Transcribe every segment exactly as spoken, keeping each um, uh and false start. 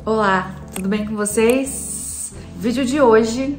Olá, tudo bem com vocês? O vídeo de hoje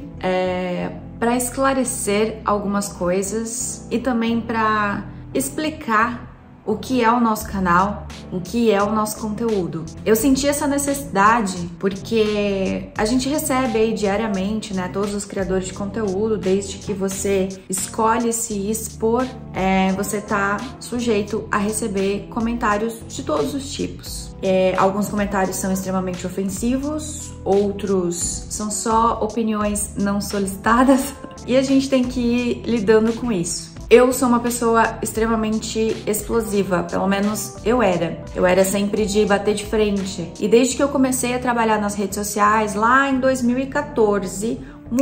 é para esclarecer algumas coisas e também para explicar o que é o nosso canal, o que é o nosso conteúdo. Eu senti essa necessidade porque a gente recebe aí diariamente, né, todos os criadores de conteúdo, desde que você escolhe se expor, é, você tá sujeito a receber comentários de todos os tipos. É, alguns comentários são extremamente ofensivos, outros são só opiniões não solicitadas e a gente tem que ir lidando com isso. Eu sou uma pessoa extremamente explosiva, pelo menos eu era. Eu era sempre de bater de frente. E desde que eu comecei a trabalhar nas redes sociais, lá em dois mil e quatorze,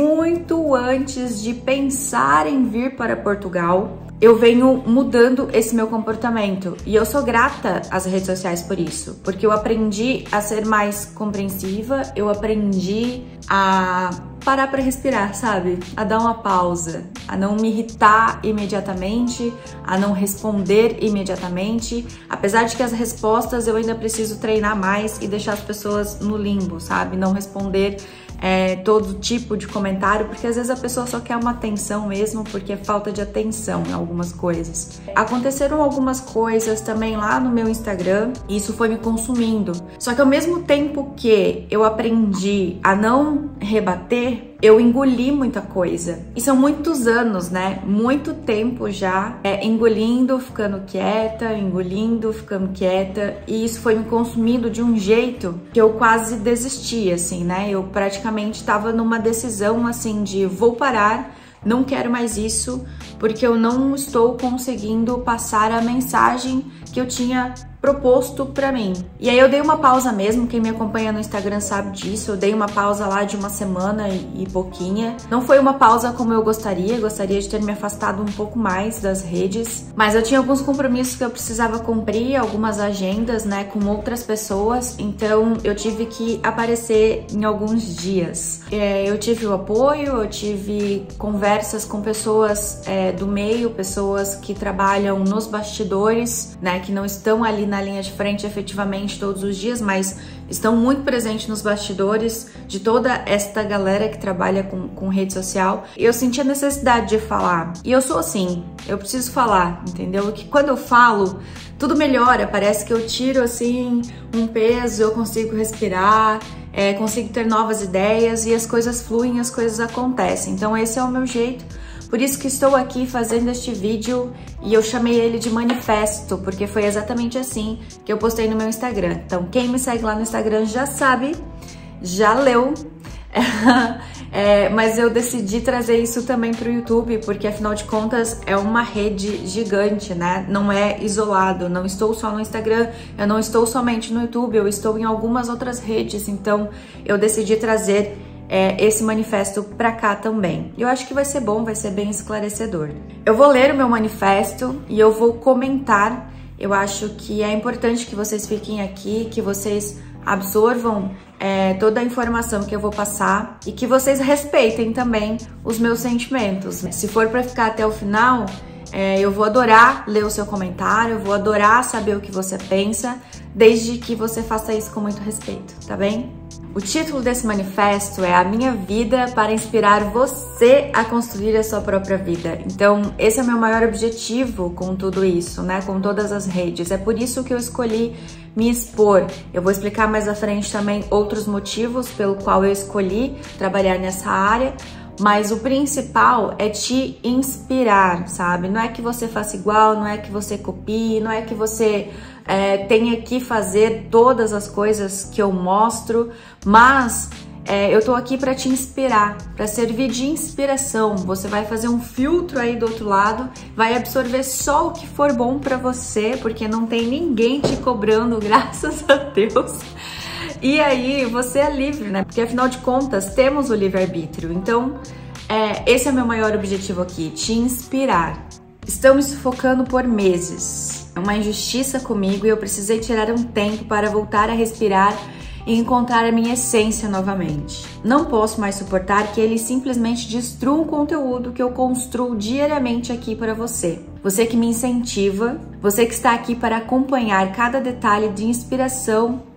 muito antes de pensar em vir para Portugal, eu venho mudando esse meu comportamento. E eu sou grata às redes sociais por isso, porque eu aprendi a ser mais compreensiva, eu aprendi a parar para respirar, sabe? A dar uma pausa, a não me irritar imediatamente, a não responder imediatamente, apesar de que as respostas eu ainda preciso treinar mais e deixar as pessoas no limbo, sabe? Não responder é, todo tipo de comentário, porque às vezes a pessoa só quer uma atenção mesmo, porque é falta de atenção em algumas coisas. Aconteceram algumas coisas também lá no meu Instagram e isso foi me consumindo. Só que ao mesmo tempo que eu aprendi a não rebater, eu engoli muita coisa. E são muitos anos, né? Muito tempo já é, engolindo, ficando quieta, engolindo, ficando quieta. E isso foi me consumindo de um jeito que eu quase desisti, assim, né? Eu praticamente estava numa decisão, assim, de vou parar, não quero mais isso, porque eu não estou conseguindo passar a mensagem que eu tinha proposto pra mim. E aí eu dei uma pausa mesmo, quem me acompanha no Instagram sabe disso, eu dei uma pausa lá de uma semana e, e pouquinha. Não foi uma pausa como eu gostaria, gostaria de ter me afastado um pouco mais das redes, mas eu tinha alguns compromissos que eu precisava cumprir, algumas agendas, né, com outras pessoas, então eu tive que aparecer em alguns dias. É, eu tive o apoio, eu tive conversas com pessoas é, do meio, pessoas que trabalham nos bastidores, né, que não estão ali na linha de frente efetivamente todos os dias, mas estão muito presentes nos bastidores de toda esta galera que trabalha com, com rede social. E eu senti a necessidade de falar. E eu sou assim, eu preciso falar, entendeu? Que quando eu falo, tudo melhora, parece que eu tiro assim um peso, eu consigo respirar, é, consigo ter novas ideias e as coisas fluem, as coisas acontecem. Então esse é o meu jeito. Por isso que estou aqui fazendo este vídeo e eu chamei ele de manifesto, porque foi exatamente assim que eu postei no meu Instagram. Então quem me segue lá no Instagram já sabe, já leu, é, mas eu decidi trazer isso também para o YouTube, porque afinal de contas é uma rede gigante, né? Não é isolado, não estou só no Instagram, eu não estou somente no YouTube, eu estou em algumas outras redes, então eu decidi trazer É, esse manifesto pra cá também. Eu acho que vai ser bom, vai ser bem esclarecedor. Eu vou ler o meu manifesto e eu vou comentar. Eu acho que é importante que vocês fiquem aqui, que vocês absorvam é, toda a informação que eu vou passar e que vocês respeitem também os meus sentimentos. Se for pra ficar até o final, é, eu vou adorar ler o seu comentário, eu vou adorar saber o que você pensa, desde que você faça isso com muito respeito, tá bem? O título desse manifesto é A Minha Vida para Inspirar Você a Construir a Sua Própria Vida. Então, esse é o meu maior objetivo com tudo isso, né? Com todas as redes. É por isso que eu escolhi me expor. Eu vou explicar mais à frente também outros motivos pelo qual eu escolhi trabalhar nessa área, mas o principal é te inspirar, sabe? Não é que você faça igual, não é que você copie, não é que você é, tenha que fazer todas as coisas que eu mostro, mas é, eu tô aqui para te inspirar, para servir de inspiração. Você vai fazer um filtro aí do outro lado, vai absorver só o que for bom para você, porque não tem ninguém te cobrando, graças a Deus. E aí você é livre, né? Porque afinal de contas temos o livre-arbítrio. Então, é, esse é meu maior objetivo aqui, te inspirar. Estão me sufocando por meses. É uma injustiça comigo e eu precisei tirar um tempo para voltar a respirar e encontrar a minha essência novamente. Não posso mais suportar que eles simplesmente destruam o conteúdo que eu construo diariamente aqui para você. Você que me incentiva, você que está aqui para acompanhar cada detalhe de inspiração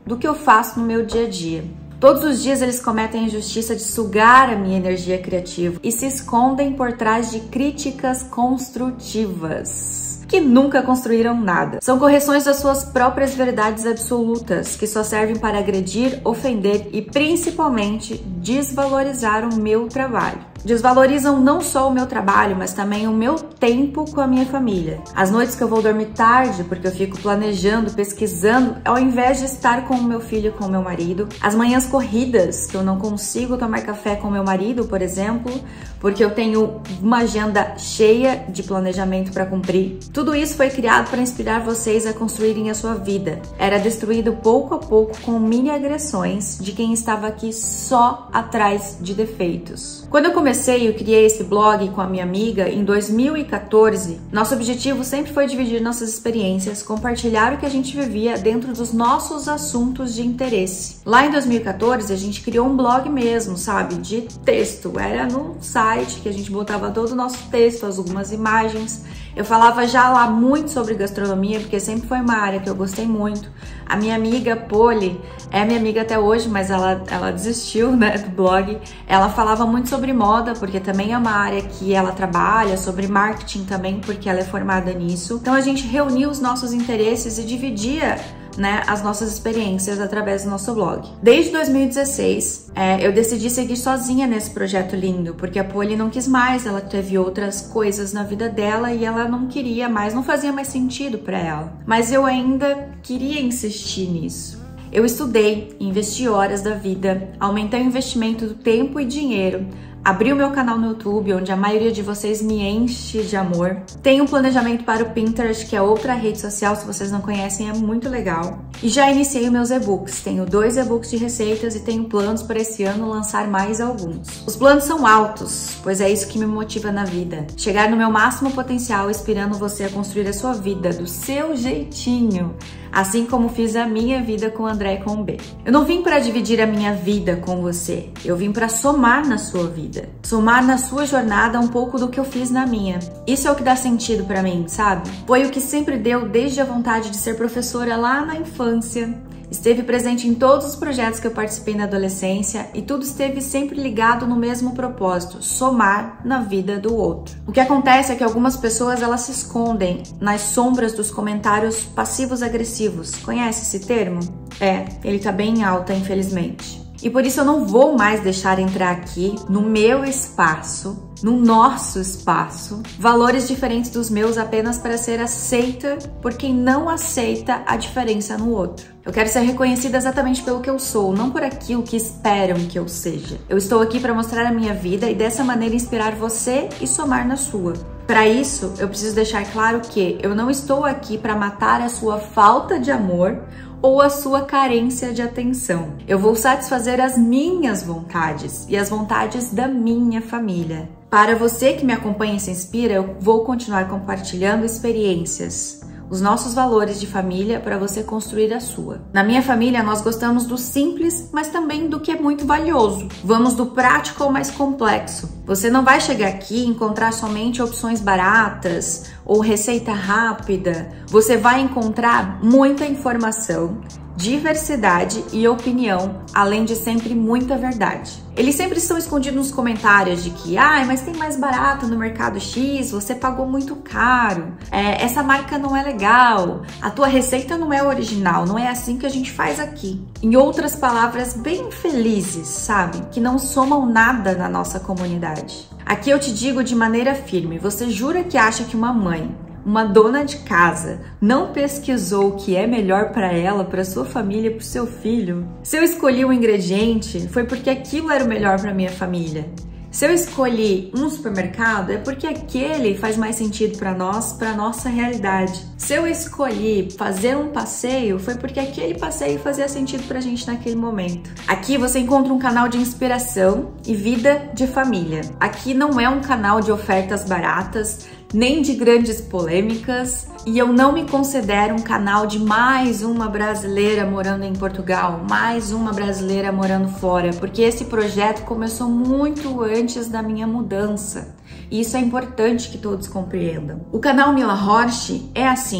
do que eu faço no meu dia a dia. Todos os dias eles cometem a injustiça de sugar a minha energia criativa e se escondem por trás de críticas construtivas, que nunca construíram nada. São correções das suas próprias verdades absolutas, que só servem para agredir, ofender e principalmente desvalorizar o meu trabalho. Desvalorizam não só o meu trabalho, mas também o meu tempo com a minha família. As noites que eu vou dormir tarde, porque eu fico planejando, pesquisando, ao invés de estar com o meu filho e com o meu marido. As manhãs corridas, que eu não consigo tomar café com o meu marido, por exemplo, porque eu tenho uma agenda cheia de planejamento para cumprir. Tudo isso foi criado para inspirar vocês a construírem a sua vida. Era destruído pouco a pouco com mini agressões de quem estava aqui só atrás de defeitos. Quando eu comecei, eu criei esse blog com a minha amiga em dois mil e quatorze. Nosso objetivo sempre foi dividir nossas experiências, compartilhar o que a gente vivia dentro dos nossos assuntos de interesse. Lá em dois mil e quatorze, a gente criou um blog mesmo, sabe? De texto. Era no site que a gente botava todo o nosso texto, algumas imagens. Eu falava já lá muito sobre gastronomia, porque sempre foi uma área que eu gostei muito. A minha amiga Polly, é minha amiga até hoje, mas ela, ela desistiu, né, do blog. Ela falava muito sobre moda, porque também é uma área que ela trabalha, sobre marketing também, porque ela é formada nisso. Então a gente reuniu os nossos interesses e dividia, né, as nossas experiências através do nosso blog. Desde dois mil e dezesseis, é, eu decidi seguir sozinha nesse projeto lindo, porque a Polly não quis mais, ela teve outras coisas na vida dela e ela não queria mais, não fazia mais sentido para ela. Mas eu ainda queria insistir nisso. Eu estudei, investi horas da vida, aumentei o investimento do tempo e dinheiro, abri o meu canal no YouTube, onde a maioria de vocês me enche de amor. Tenho um planejamento para o Pinterest, que é outra rede social, se vocês não conhecem, é muito legal. E já iniciei meus e-books. Tenho dois e-books de receitas e tenho planos para esse ano lançar mais alguns. Os planos são altos, pois é isso que me motiva na vida. Chegar no meu máximo potencial, inspirando você a construir a sua vida do seu jeitinho, assim como fiz a minha vida com o André e com o B. Eu não vim para dividir a minha vida com você, eu vim para somar na sua vida. Somar na sua jornada um pouco do que eu fiz na minha. Isso é o que dá sentido pra mim, sabe? Foi o que sempre deu desde a vontade de ser professora lá na infância. Esteve presente em todos os projetos que eu participei na adolescência e tudo esteve sempre ligado no mesmo propósito, somar na vida do outro. O que acontece é que algumas pessoas elas se escondem nas sombras dos comentários passivos agressivos. Conhece esse termo? É, ele tá bem alta, infelizmente. E por isso eu não vou mais deixar entrar aqui no meu espaço, no nosso espaço, valores diferentes dos meus apenas para ser aceita por quem não aceita a diferença no outro. Eu quero ser reconhecida exatamente pelo que eu sou, não por aquilo que esperam que eu seja. Eu estou aqui para mostrar a minha vida e dessa maneira inspirar você e somar na sua. Para isso, eu preciso deixar claro que eu não estou aqui para matar a sua falta de amor ou a sua carência de atenção. Eu vou satisfazer as minhas vontades e as vontades da minha família. Para você que me acompanha e se inspira, eu vou continuar compartilhando experiências, os nossos valores de família para você construir a sua. Na minha família, nós gostamos do simples, mas também do que é muito valioso. Vamos do prático ao mais complexo. Você não vai chegar aqui e encontrar somente opções baratas ou receita rápida. Você vai encontrar muita informação, diversidade e opinião, além de sempre muita verdade. Eles sempre estão escondidos nos comentários de que, ah, mas tem mais barato no mercado X, você pagou muito caro, é, essa marca não é legal, a tua receita não é original, não é assim que a gente faz aqui. Em outras palavras, bem felizes, sabe? Que não somam nada na nossa comunidade. Aqui eu te digo de maneira firme, você jura que acha que uma mãe, uma dona de casa, não pesquisou o que é melhor para ela, para sua família, para o seu filho? Se eu escolhi um ingrediente, foi porque aquilo era o melhor para minha família. Se eu escolhi um supermercado, é porque aquele faz mais sentido para nós, para nossa realidade. Se eu escolhi fazer um passeio, foi porque aquele passeio fazia sentido pra gente naquele momento. Aqui você encontra um canal de inspiração e vida de família. Aqui não é um canal de ofertas baratas, nem de grandes polêmicas, e eu não me considero um canal de mais uma brasileira morando em Portugal, mais uma brasileira morando fora, porque esse projeto começou muito antes da minha mudança. E isso é importante que todos compreendam. O canal Mila Horsch é assim,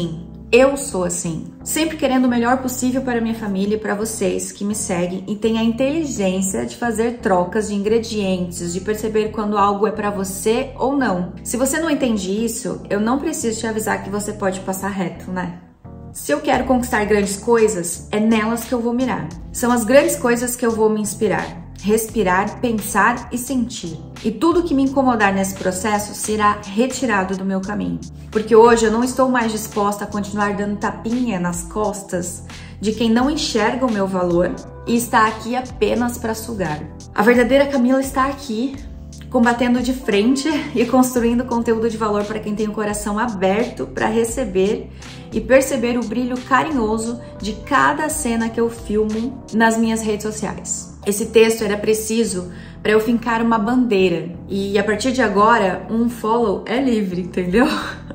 Eu sou assim, sempre querendo o melhor possível para minha família e para vocês que me seguem e têm a inteligência de fazer trocas de ingredientes, de perceber quando algo é para você ou não. Se você não entende isso, eu não preciso te avisar que você pode passar reto, né? Se eu quero conquistar grandes coisas, é nelas que eu vou mirar. São as grandes coisas que eu vou me inspirar. Respirar, pensar e sentir. E tudo que me incomodar nesse processo será retirado do meu caminho. Porque hoje eu não estou mais disposta a continuar dando tapinha nas costas de quem não enxerga o meu valor e está aqui apenas para sugar. A verdadeira Camila está aqui, combatendo de frente e construindo conteúdo de valor para quem tem o coração aberto para receber e perceber o brilho carinhoso de cada cena que eu filmo nas minhas redes sociais. Esse texto era preciso para eu fincar uma bandeira e a partir de agora um follow é livre, entendeu?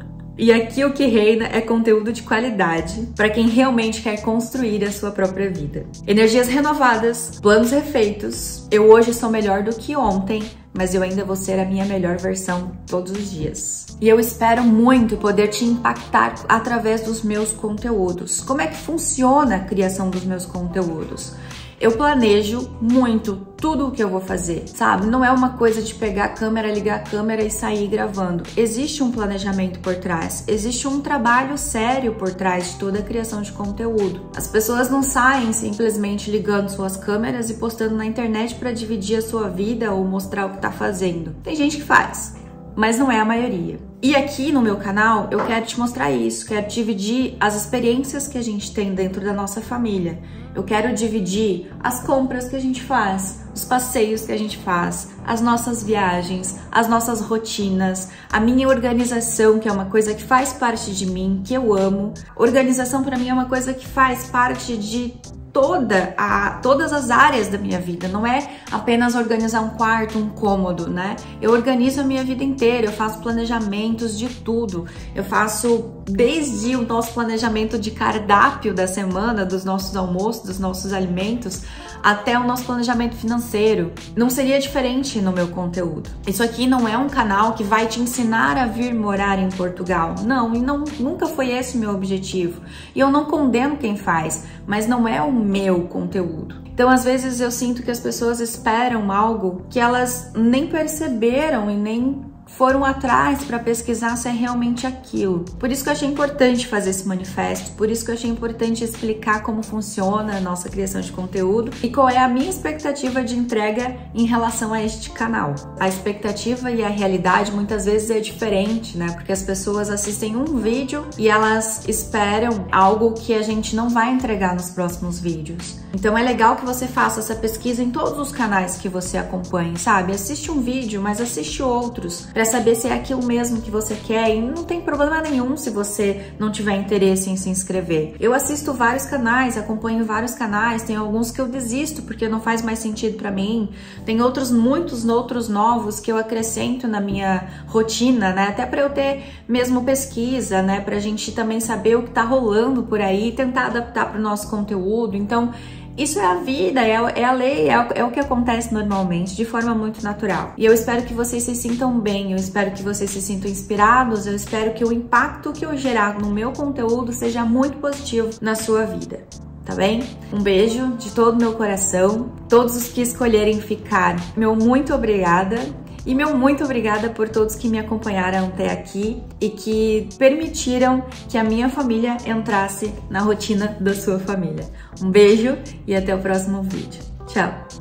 E aqui o que reina é conteúdo de qualidade para quem realmente quer construir a sua própria vida. Energias renovadas, planos refeitos. Eu hoje sou melhor do que ontem, mas eu ainda vou ser a minha melhor versão todos os dias. E eu espero muito poder te impactar através dos meus conteúdos. Como é que funciona a criação dos meus conteúdos? Eu planejo muito tudo o que eu vou fazer, sabe? Não é uma coisa de pegar a câmera, ligar a câmera e sair gravando. Existe um planejamento por trás, existe um trabalho sério por trás de toda a criação de conteúdo. As pessoas não saem simplesmente ligando suas câmeras e postando na internet para dividir a sua vida ou mostrar o que tá fazendo. Tem gente que faz, mas não é a maioria. E aqui no meu canal eu quero te mostrar isso, quero dividir as experiências que a gente tem dentro da nossa família. Eu quero dividir as compras que a gente faz, os passeios que a gente faz, as nossas viagens, as nossas rotinas, a minha organização, que é uma coisa que faz parte de mim, que eu amo. Organização para mim é uma coisa que faz parte de toda a, todas as áreas da minha vida, não é apenas organizar um quarto, um cômodo, né? Eu organizo a minha vida inteira, eu faço planejamentos de tudo, eu faço desde o nosso planejamento de cardápio da semana, dos nossos almoços, dos nossos alimentos, até o nosso planejamento financeiro. Não seria diferente no meu conteúdo. Isso aqui não é um canal que vai te ensinar a vir morar em Portugal. Não, e não, nunca foi esse o meu objetivo. E eu não condeno quem faz, mas não é o meu conteúdo. Então, às vezes eu sinto que as pessoas esperam algo que elas nem perceberam e nem foram atrás para pesquisar se é realmente aquilo. Por isso que eu achei importante fazer esse manifesto, por isso que eu achei importante explicar como funciona a nossa criação de conteúdo e qual é a minha expectativa de entrega em relação a este canal. A expectativa e a realidade muitas vezes é diferente, né? Porque as pessoas assistem um vídeo e elas esperam algo que a gente não vai entregar nos próximos vídeos. Então é legal que você faça essa pesquisa em todos os canais que você acompanha, sabe? Assiste um vídeo, mas assiste outros, para saber se é aquilo mesmo que você quer, e não tem problema nenhum se você não tiver interesse em se inscrever. Eu assisto vários canais, acompanho vários canais, tem alguns que eu desisto porque não faz mais sentido para mim, tem outros, muitos outros novos que eu acrescento na minha rotina, né? Até para eu ter mesmo pesquisa, né? Pra gente também saber o que tá rolando por aí e tentar adaptar para o nosso conteúdo. Então, isso é a vida, é a, é a lei, é o, é o que acontece normalmente, de forma muito natural. E eu espero que vocês se sintam bem, eu espero que vocês se sintam inspirados, eu espero que o impacto que eu gerar no meu conteúdo seja muito positivo na sua vida, tá bem? Um beijo de todo o meu coração, todos os que escolherem ficar, meu muito obrigada. E meu muito obrigada por todos que me acompanharam até aqui e que permitiram que a minha família entrasse na rotina da sua família. Um beijo e até o próximo vídeo. Tchau!